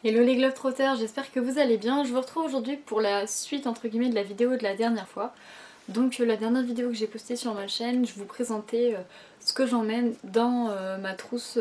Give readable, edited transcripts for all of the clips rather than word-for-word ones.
Hello les Globetrotters, j'espère que vous allez bien. Je vous retrouve aujourd'hui pour la suite entre guillemets de la vidéo de la dernière fois. Donc la dernière vidéo que j'ai postée sur ma chaîne, je vous présentais ce que j'emmène dans ma trousse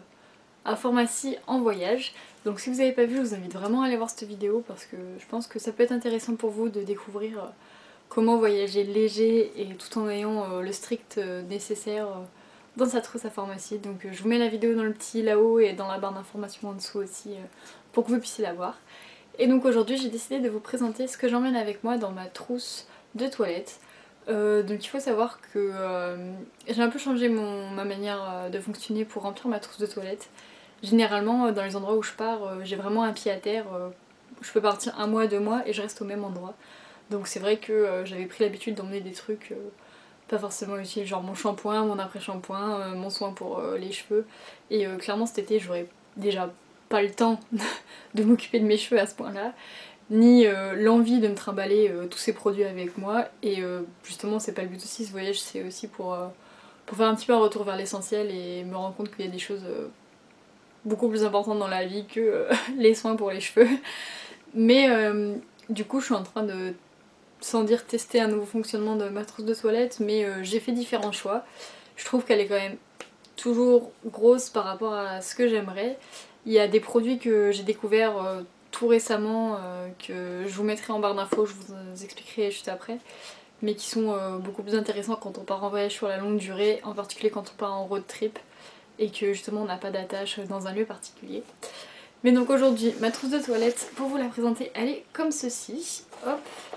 à pharmacie en voyage. Donc si vous n'avez pas vu, je vous invite vraiment à aller voir cette vidéo parce que je pense que ça peut être intéressant pour vous de découvrir comment voyager léger et tout en ayant le strict nécessaire dans sa trousse à pharmacie. Donc je vous mets la vidéo dans le petit là-haut et dans la barre d'informations en dessous aussi pour que vous puissiez la voir. Et donc aujourd'hui j'ai décidé de vous présenter ce que j'emmène avec moi dans ma trousse de toilette. Donc il faut savoir que j'ai un peu changé ma manière de fonctionner pour remplir ma trousse de toilette. Généralement dans les endroits où je pars, j'ai vraiment un pied à terre. Je peux partir un mois, 2 mois et je reste au même endroit. Donc c'est vrai que j'avais pris l'habitude d'emmener des trucs pas forcément utiles, genre mon shampoing, mon après-shampoing, mon soin pour les cheveux. Et clairement cet été j'aurais déjà pas le temps de m'occuper de mes cheveux à ce point-là, ni l'envie de me trimballer tous ces produits avec moi. Et justement c'est pas le but aussi, ce voyage c'est aussi pour faire un petit peu un retour vers l'essentiel et me rendre compte qu'il y a des choses beaucoup plus importantes dans la vie que les soins pour les cheveux. Mais du coup je suis en train de, sans dire tester un nouveau fonctionnement de ma trousse de toilette, mais j'ai fait différents choix. Je trouve qu'elle est quand même toujours grosse par rapport à ce que j'aimerais. Il y a des produits que j'ai découverts tout récemment, que je vous mettrai en barre d'infos, je vous expliquerai juste après, mais qui sont beaucoup plus intéressants quand on part en voyage sur la longue durée, en particulier quand on part en road trip et que justement on n'a pas d'attache dans un lieu particulier. Mais donc aujourd'hui, ma trousse de toilette, pour vous la présenter, elle est comme ceci. Hop.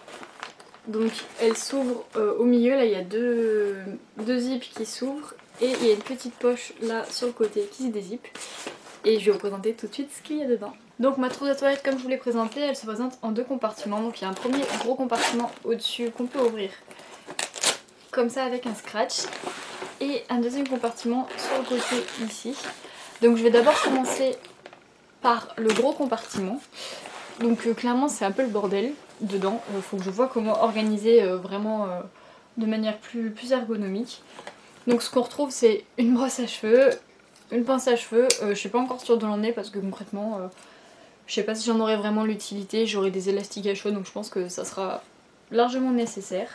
Donc elle s'ouvre au milieu, là il y a deux zips qui s'ouvrent et il y a une petite poche là sur le côté qui se dézippe. Et je vais vous présenter tout de suite ce qu'il y a dedans. Donc ma trousse de toilette, comme je vous l'ai présentée, elle se présente en 2 compartiments. Donc il y a un premier gros compartiment au-dessus qu'on peut ouvrir comme ça avec un scratch. Et un deuxième compartiment sur le côté ici. Donc je vais d'abord commencer par le gros compartiment. Donc clairement c'est un peu le bordel dedans. Faut que je vois comment organiser vraiment de manière plus ergonomique. Donc ce qu'on retrouve c'est une brosse à cheveux, une pince à cheveux, je suis pas encore sûre de l'emmener parce que concrètement je sais pas si j'en aurai vraiment l'utilité, j'aurai des élastiques à cheveux donc je pense que ça sera largement nécessaire.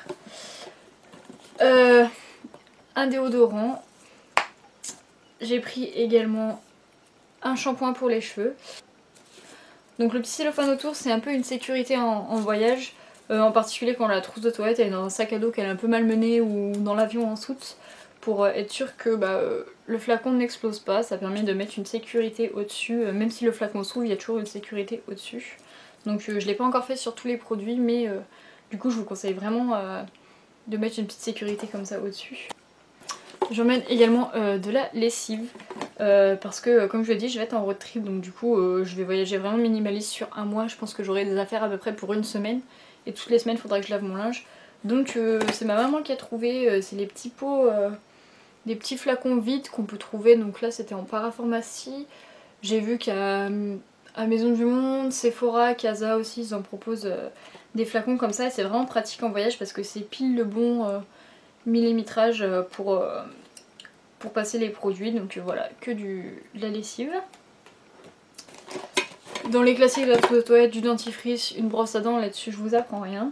Un déodorant, j'ai pris également un shampoing pour les cheveux. Donc le petit cellophane autour c'est un peu une sécurité en voyage, en particulier quand la trousse de toilette elle est dans un sac à dos qu'elle est un peu malmené ou dans l'avion en soute, pour être sûr que le flacon n'explose pas. Ça permet de mettre une sécurité au-dessus, même si le flacon s'ouvre il y a toujours une sécurité au-dessus. Donc je l'ai pas encore fait sur tous les produits mais du coup je vous conseille vraiment de mettre une petite sécurité comme ça au-dessus. J'emmène également de la lessive parce que comme je l'ai dit je vais être en road trip donc du coup je vais voyager vraiment minimaliste sur un mois. Je pense que j'aurai des affaires à peu près pour une semaine et toutes les semaines il faudra que je lave mon linge. Donc c'est ma maman qui a trouvé, c'est les petits pots, des petits flacons vides qu'on peut trouver. Donc là c'était en parapharmacie. J'ai vu qu'à Maison du Monde, Sephora, Casa aussi ils en proposent des flacons comme ça et c'est vraiment pratique en voyage parce que c'est pile le bon millimétrage pour passer les produits. Donc voilà, que de la lessive. Dans les classiques de la trousse de toilette, du dentifrice, une brosse à dents, là-dessus je vous apprends rien.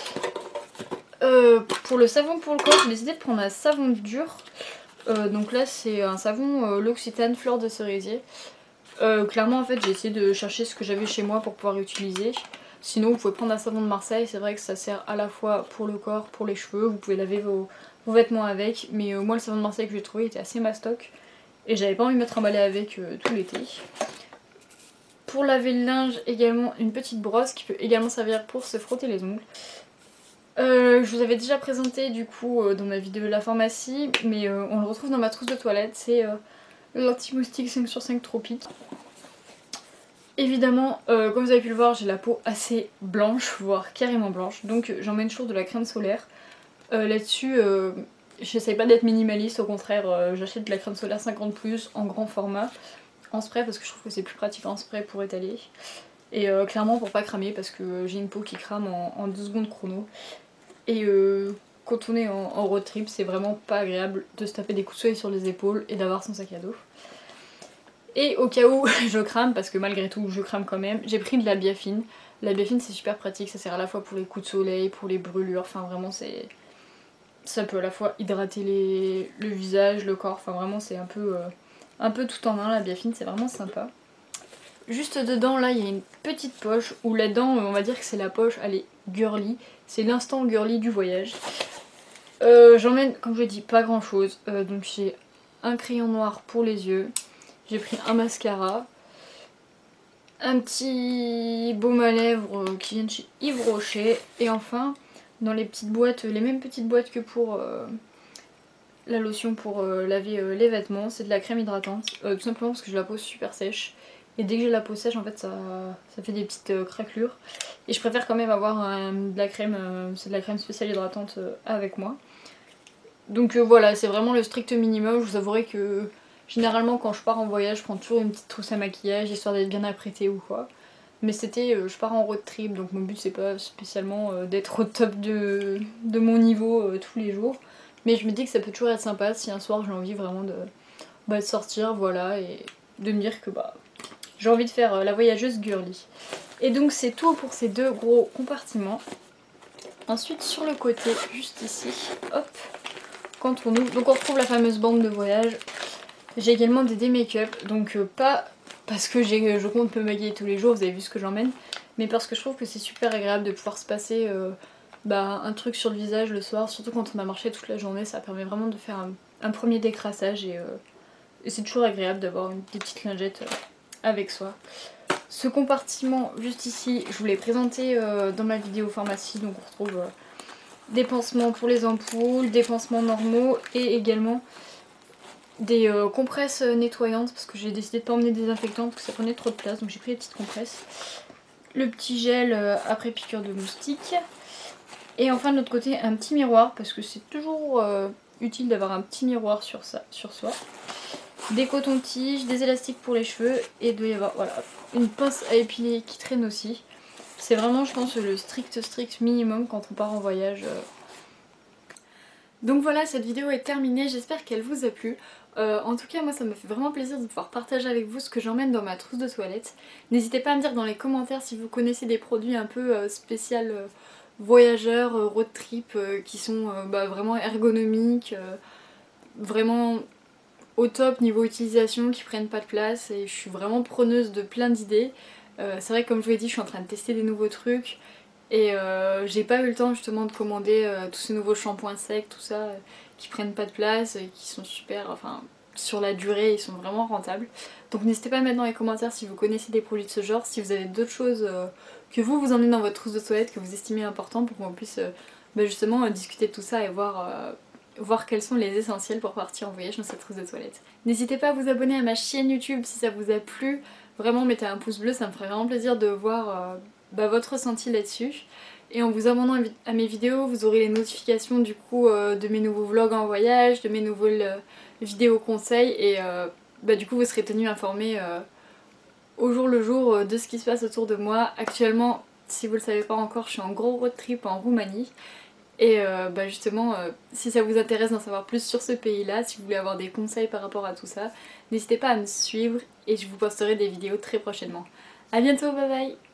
Pour le savon pour le corps, j'ai décidé de prendre un savon dur. Donc là c'est un savon L'Occitane fleur de cerisier. Clairement en fait j'ai essayé de chercher ce que j'avais chez moi pour pouvoir utiliser. Sinon vous pouvez prendre un savon de Marseille, c'est vrai que ça sert à la fois pour le corps, pour les cheveux, vous pouvez laver vos vêtements avec. Mais moi le savon de Marseille que j'ai trouvé était assez mastoc et j'avais pas envie de me trimballer avec tout l'été. Pour laver le linge également une petite brosse qui peut également servir pour se frotter les ongles. Je vous avais déjà présenté du coup dans ma vidéo de la pharmacie, mais on le retrouve dans ma trousse de toilette, c'est l'anti-moustique 5/5 Tropique. Évidemment, comme vous avez pu le voir, j'ai la peau assez blanche, voire carrément blanche, donc j'emmène toujours de la crème solaire. Là-dessus, j'essaye pas d'être minimaliste, au contraire, j'achète de la crème solaire 50+, en grand format, en spray parce que je trouve que c'est plus pratique en spray pour étaler. Et clairement pour pas cramer parce que j'ai une peau qui crame en 2 secondes chrono. Et quand on est en road trip, c'est vraiment pas agréable de se taper des coups de soleil sur les épaules et d'avoir son sac à dos. Et au cas où je crame, parce que malgré tout je crame quand même, j'ai pris de la biafine. La biafine c'est super pratique, ça sert à la fois pour les coups de soleil, pour les brûlures, enfin vraiment c'est... Ça peut à la fois hydrater le visage, le corps, enfin vraiment c'est un peu tout en un la biafine, c'est vraiment sympa. Juste dedans là il y a une petite poche où là-dedans on va dire que c'est la poche, elle est girly, c'est l'instant girly du voyage. J'emmène comme je dis pas grand chose, donc j'ai un crayon noir pour les yeux, j'ai pris un mascara, un petit baume à lèvres qui vient de chez Yves Rocher, et enfin dans les petites boîtes, les mêmes petites boîtes que pour la lotion pour laver les vêtements, c'est de la crème hydratante, tout simplement parce que je la pose super sèche. Et dès que j'ai la peau sèche en fait ça fait des petites craquelures. Et je préfère quand même avoir de la crème, c'est de la crème spéciale hydratante avec moi. Donc voilà, c'est vraiment le strict minimum. Je vous avouerai que généralement quand je pars en voyage je prends toujours une petite trousse à maquillage histoire d'être bien apprêtée ou quoi. Mais c'était, je pars en road trip donc mon but c'est pas spécialement d'être au top de mon niveau tous les jours. Mais je me dis que ça peut toujours être sympa si un soir j'ai envie vraiment de sortir, voilà, et de me dire que j'ai envie de faire la voyageuse girly. Et donc c'est tout pour ces deux gros compartiments. Ensuite sur le côté, juste ici, hop, quand on ouvre, donc on retrouve la fameuse bande de voyage. J'ai également des make-up, donc pas parce que je compte me maquiller tous les jours, vous avez vu ce que j'emmène, mais parce que je trouve que c'est super agréable de pouvoir se passer un truc sur le visage le soir, surtout quand on a marché toute la journée, ça permet vraiment de faire un premier décrassage et c'est toujours agréable d'avoir des petites lingettes avec soi. Ce compartiment juste ici, je vous l'ai présenté dans ma vidéo pharmacie, donc on retrouve des pansements pour les ampoules, des pansements normaux et également des compresses nettoyantes parce que j'ai décidé de pas emmener des désinfectants parce que ça prenait trop de place, donc j'ai pris des petites compresses. Le petit gel après piqûre de moustique. Et enfin de l'autre côté un petit miroir parce que c'est toujours utile d'avoir un petit miroir sur soi. Des cotons-tiges, des élastiques pour les cheveux et il doit y avoir voilà, une pince à épiler qui traîne aussi. C'est vraiment je pense le strict minimum quand on part en voyage. Donc voilà, cette vidéo est terminée, j'espère qu'elle vous a plu. En tout cas moi ça me fait vraiment plaisir de pouvoir partager avec vous ce que j'emmène dans ma trousse de toilette. N'hésitez pas à me dire dans les commentaires si vous connaissez des produits un peu spécial voyageurs, road trip qui sont vraiment ergonomiques, vraiment au top niveau utilisation, qui prennent pas de place, et je suis vraiment preneuse de plein d'idées. C'est vrai que comme je vous l'ai dit je suis en train de tester des nouveaux trucs. Et j'ai pas eu le temps justement de commander tous ces nouveaux shampoings secs, tout ça, qui prennent pas de place, et qui sont super, enfin sur la durée ils sont vraiment rentables. Donc n'hésitez pas à mettre dans les commentaires si vous connaissez des produits de ce genre, si vous avez d'autres choses que vous emmenez dans votre trousse de toilette, que vous estimez important pour qu'on puisse justement discuter de tout ça et voir quels sont les essentiels pour partir en voyage dans cette trousse de toilette. N'hésitez pas à vous abonner à ma chaîne YouTube si ça vous a plu, vraiment mettez un pouce bleu, ça me ferait vraiment plaisir de voir votre ressenti là-dessus. Et en vous abonnant à mes vidéos, vous aurez les notifications du coup de mes nouveaux vlogs en voyage, de mes nouvelles vidéos conseils, et du coup vous serez tenus informés au jour le jour de ce qui se passe autour de moi. Actuellement, si vous le savez pas encore, je suis en gros road trip en Roumanie. Et justement, si ça vous intéresse d'en savoir plus sur ce pays-là, si vous voulez avoir des conseils par rapport à tout ça, n'hésitez pas à me suivre et je vous posterai des vidéos très prochainement. A bientôt, bye bye!